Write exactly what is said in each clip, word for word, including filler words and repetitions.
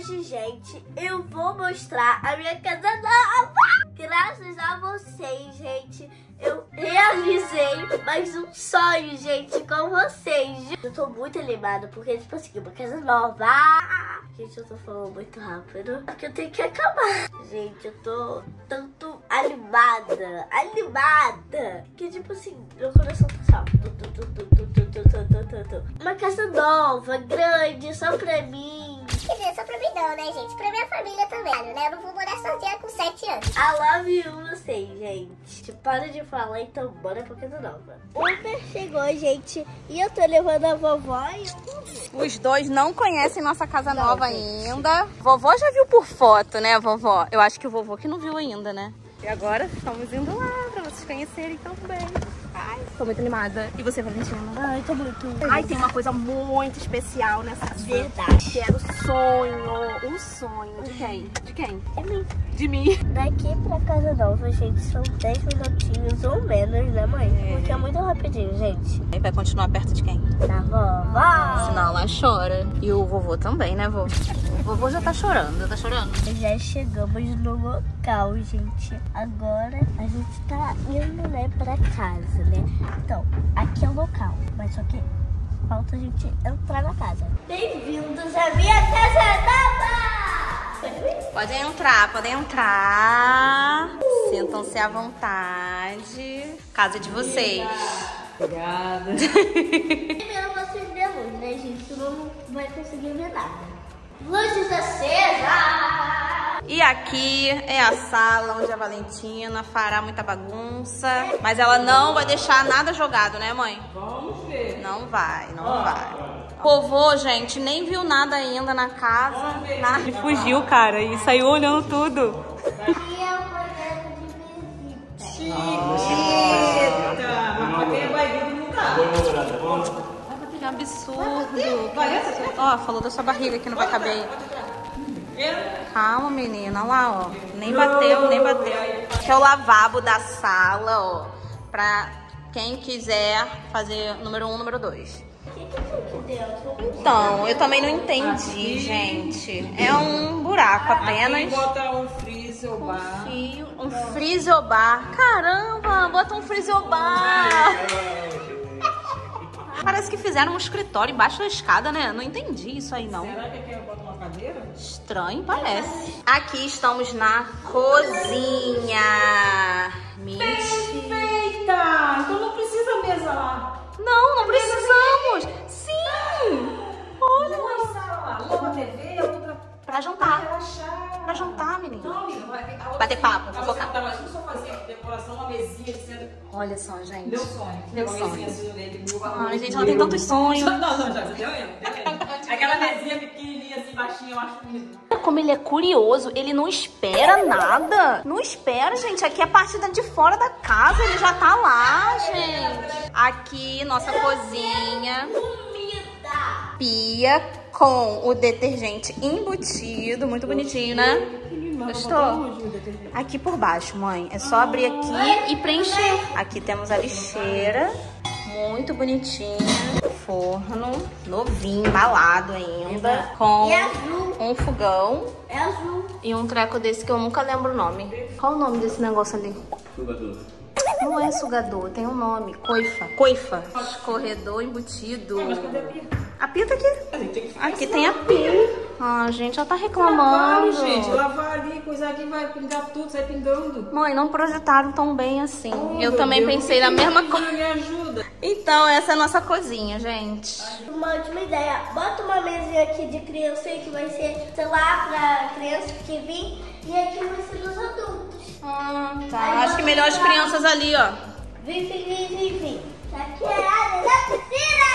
Hoje, gente, eu vou mostrar a minha casa nova. Graças a vocês, gente, eu realizei mais um sonho, gente, com vocês. Eu tô muito animada porque, tipo assim, uma casa nova. Gente, eu tô falando muito rápido porque eu tenho que acabar. Gente, eu tô tanto animada, animada, que, tipo assim, meu coração tá só... Uma casa nova, grande, só pra mim. Quer dizer, só pra mim não, né, gente? Pra minha família também, né? Eu não vou morar sozinha com sete anos. I love you, vocês, gente. Para de falar, então bora pra casa nova. O Uber chegou, gente, e eu tô levando a vovó e o vovô. Os dois não conhecem nossa casa não, nova gente. ainda. Vovó já viu por foto, né, vovó? Eu acho que o vovô que não viu ainda, né? E agora estamos indo lá pra vocês conhecerem também. Ai, tô muito animada. E você, Valentina? Ai, tô muito. Ai, tem uma coisa muito especial nessa verdade. Que era o sonho. O sonho. De quem? De quem? É mim. De mim. Daqui pra casa nova, gente, são dez minutinhos ou menos, né, mãe? É. Porque é muito rapidinho, gente. Aí vai continuar perto de quem? Da vovó. Senão ela chora. E o vovô também, né, vô? O vovô já tá chorando. Tá chorando? Já chegamos no local, gente. Agora a gente tá indo, né, pra casa, né? Então, aqui é o local. Mas só que falta a gente entrar na casa. Bem-vindos à minha casa nova! Podem entrar, podem entrar. Sintam-se à vontade. Casa de vocês. Obrigada. Primeiro eu vou acender a luz, né, gente? Senão não vai conseguir ver nada. Luzes acesas! E aqui é a sala onde a Valentina fará muita bagunça. Mas ela não vai deixar nada jogado, né, mãe? Vamos ver. Não vai, não ah, vai. O vovô, gente, nem viu nada ainda na casa. Nada. Ele fugiu, cara, e saiu olhando tudo. Aqui é o projeto de visita. Eita! Mas pra quem é barrigudo não dá. Que absurdo. Ó, falou da sua barriga que não vai caber aí. Calma, menina. Olha lá, ó. Nem bateu, nem bateu. Esse é o lavabo da sala, ó. Pra quem quiser fazer número um, número dois. Então, eu também não entendi, gente. É um buraco apenas. Aqui bota um frigobar. Um, um frigobar. Caramba, bota um frigobar. Parece que fizeram um escritório embaixo da escada, né? Não entendi isso aí, não. Será que aqui eu boto uma cadeira? Estranho, parece. Aqui estamos na cozinha. Mentira. Perfeita! Então não precisa mesa lá. Não, não precisamos. Sim. Olha uma sala lá. Uma pra T V, outra pra jantar. Pra relaxar. Pra jantar, menina. Não, menina, vai ter bater papo, fofocar. Imagina só fazer decoração, uma mesinha de centro. Olha só, gente. Meu sonho. Meu uma sonho. Mesinha assim, dele, Ai, gente, ela tem tantos sonhos. Não, não, já deu eu. Aquela mesinha pequenininha assim, baixinha, eu acho lindo. Como ele é curioso, ele não espera nada. Não espera, gente. Aqui é a parte de fora da casa, ele já tá lá, gente. Aqui, nossa cozinha. Pia com o detergente embutido. Muito bonitinho, né? Gostou? Aqui por baixo, mãe. É só abrir aqui e preencher. Aqui temos a lixeira. Muito bonitinho. Forno novinho, embalado ainda. Com um fogão. É azul. E um treco desse que eu nunca lembro o nome. Qual o nome desse negócio ali? Sugador. Não é sugador, tem um nome. Coifa. Coifa. Escorredor embutido. A pia tá aqui. Aqui tem a pia. Ah, gente, ela tá reclamando. Trabalho, gente. Lavar ali, coisa aqui, vai pingar tudo, sai pingando. Mãe, não projetaram tão bem assim. Oh, eu também Deus, pensei na mesma coisa. Me ajuda. Então, essa é a nossa cozinha, gente. Uma última ideia. Bota uma mesinha aqui de criança aí que vai ser, sei lá, pra criança que vir. E aqui vai ser dos adultos. Ah, tá. Aí acho que melhor as crianças ali, ó. Vem, vem, vem, vem, vem. Aqui é a área da piscina.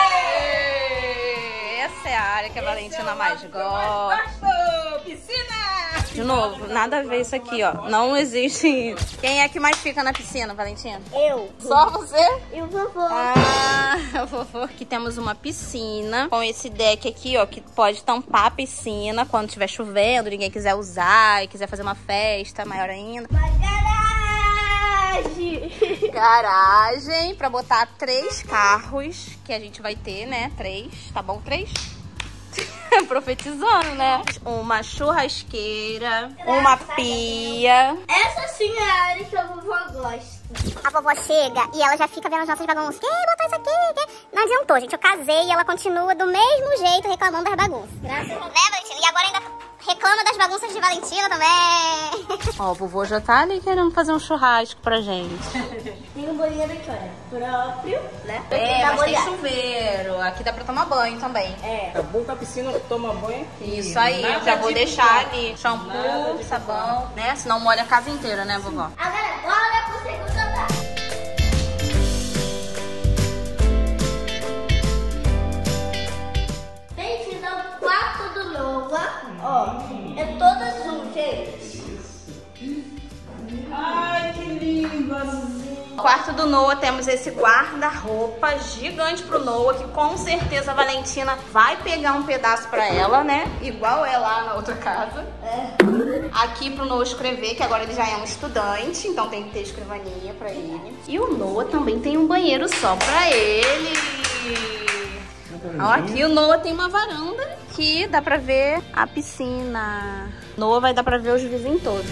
Essa é a área que a Valentina mais gosta. Piscina! De novo, nada a ver isso aqui, ó. Não existe. Quem é que mais fica na piscina, Valentina? Eu. Só você? E o vovô. Ah, o vovô. Aqui temos uma piscina com esse deck aqui, ó, que pode tampar a piscina quando estiver chovendo, ninguém quiser usar e quiser fazer uma festa maior ainda. Uma garagem. Garagem pra botar três carros que a gente vai ter, né? Três. Tá bom? Três? Profetizando, né? Uma churrasqueira, uma pia. Essa sim é a área que a vovó gosta. A vovó chega e ela já fica vendo as nossas bagunças. Quem botar isso aqui? Quem? Não adiantou, gente. Eu casei e ela continua do mesmo jeito reclamando das bagunças. Graças a Deus. Né, Valentina? E agora ainda reclama das bagunças de Valentina também. Ó, o vovô já tá ali querendo fazer um churrasco pra gente. Tem um banheiro aqui, olha. Próprio, né? É, Pra mas tem molhar. chuveiro. Aqui dá pra tomar banho também. É. Acabou com a piscina, toma banho aqui. Isso aí, Nada já vou de deixar pior. ali. Nada Shampoo, de sabão, né? Senão molha a casa inteira, né, vovó? Agora bora pro segundo andar. Bem-vindo ao quarto do Nova. Ó, é todo azul, gente. Ai, que lindo, azulzinho. No quarto do Noah temos esse guarda-roupa gigante pro Noah, que com certeza a Valentina vai pegar um pedaço pra ela, né? Igual é lá na outra casa. É. Aqui pro Noah escrever, que agora ele já é um estudante, então tem que ter escrivaninha pra ele. E o Noah também tem um banheiro só pra ele. Ó, aqui o Noah tem uma varanda que dá pra ver a piscina. Noah vai dar pra ver os vizinhos todos.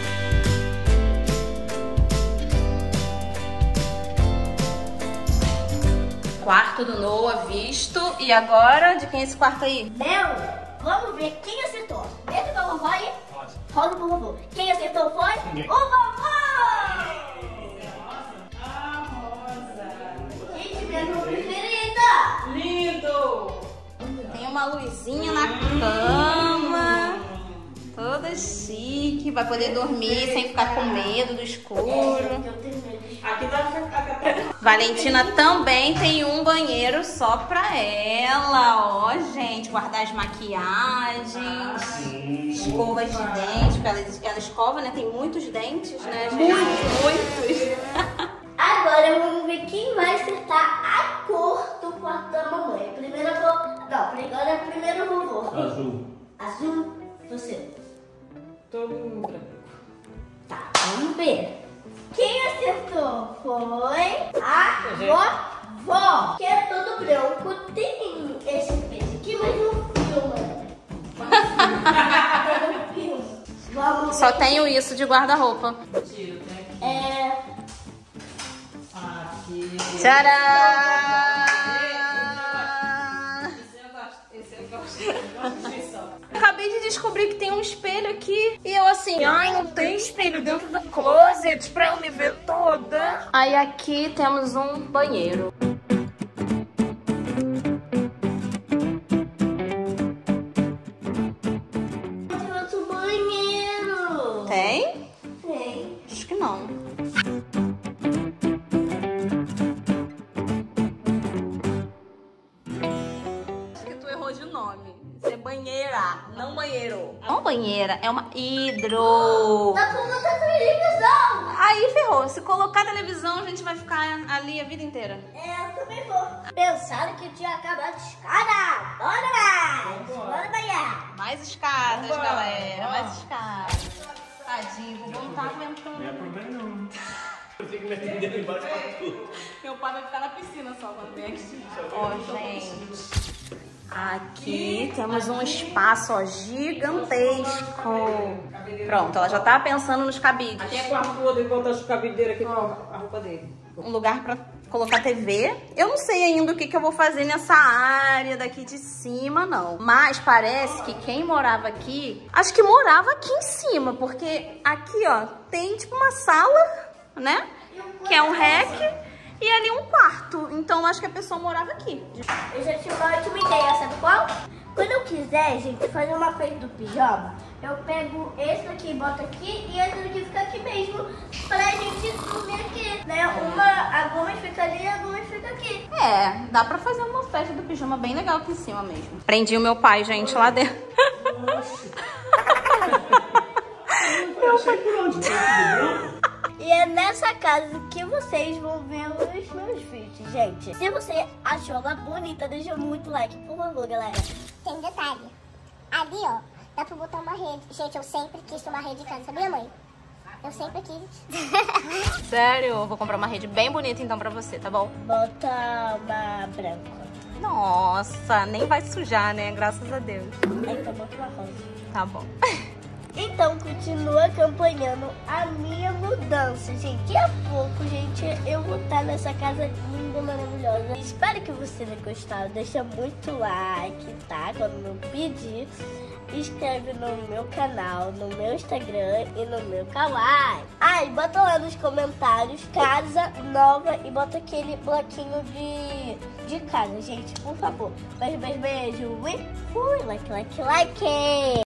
Quarto do Noah visto. E agora, de quem é esse quarto aí? Meu, vamos ver quem acertou. Dentro da vovó aí. Roda pro vovô. Quem acertou foi o vovô! Ah, rosa. Gente, minha cor preferida. Lindo. Tem uma luzinha na cama. Toda chique. Vai poder dormir sem ficar com medo do escuro. Eu tenho medo. Aqui tá a Valentina também tem um banheiro só pra ela, ó, gente. Guardar as maquiagens, escovas de dentes, porque ela, ela escova, né? Tem muitos dentes, né? Muitos, muitos. Agora vamos ver quem vai acertar a cor do quarto da mamãe. Primeiro eu vou... Não, agora é primeiro o vovô. Azul. Azul, você. Todo mundo branco. Tá, vamos ver. Quem acertou foi a vovó, que é todo branco. Tem esse peixe aqui, mas não filma. Não filma. Vamos Só ver. tenho isso de guarda-roupa. Tiro, né? É... Aqui. Tcharam! Esse eu gosto. Esse eu gosto. Eu gosto disso. Acabei de descobrir que tem um espelho aqui. E eu assim, ai, não tem espelho dentro do closet pra eu me ver toda. Aí aqui temos um banheiro. Tem outro banheiro. Tem? Tem. Acho que não. Acho que tu errou de nome. Isso é banheira, não banheiro. Não banheira, é uma hidro. Dá pra botar televisão. Aí ferrou. Se colocar a televisão, a gente vai ficar ali a vida inteira. É, eu também vou. Pensaram que tinha acabado de escada. Bora mais. Bora banhar. Mais escadas, Vambora. galera. Mais escadas. Tadinho, o vovô não tá Não é aguentando. problema não. Eu tenho que meter dentro embaixo pra tudo. Meu pai vai ficar na piscina só quando vem aqui. Ó, gente. Aqui temos um espaço, ó, gigantesco. Pronto, ela já tá pensando nos cabides. Aqui é quarto do outro, botar os cabideiros aqui com a roupa dele. Um lugar pra colocar T V. Eu não sei ainda o que, que eu vou fazer nessa área daqui de cima, não. Mas parece que quem morava aqui, acho que morava aqui em cima, porque aqui, ó, tem tipo uma sala, né? Que é um rec e ali um quarto. Então acho que a pessoa morava aqui. Eu já tive uma ótima ideia, sabe qual? Quando eu quiser, gente, fazer uma festa do pijama, eu pego esse daqui e boto aqui e esse daqui fica aqui mesmo pra gente dormir aqui, né? Uma, algumas fica ali e algumas fica aqui. É, dá pra fazer uma festa do pijama bem legal aqui em cima mesmo. Prendi o meu pai, gente, lá dentro. Eu sei por onde. Tem tudo branco? E é nessa casa que vocês vão ver os meus vídeos, gente. Se você achou ela bonita, deixa muito like, por favor, galera. Tem um detalhe. Ali, ó, dá pra botar uma rede. Gente, eu sempre quis uma rede em casa, sabia, mãe? Eu sempre quis. Sério? Eu vou comprar uma rede bem bonita então pra você, tá bom? Bota uma branca. Nossa, nem vai sujar, né? Graças a Deus. Aí tá bom uma rosa. Tá bom. Então, continua acompanhando a minha mudança, gente. Daqui a pouco, gente, eu vou estar nessa casa linda, maravilhosa. Espero que você tenha gostado. Deixa muito like, tá? Quando eu pedir. Inscreve no meu canal, no meu Instagram e no meu Kawaii. Ah, e bota lá nos comentários casa nova e bota aquele bloquinho de, de casa, gente, por favor. Beijo, beijo, beijo. E fui, like, like, like.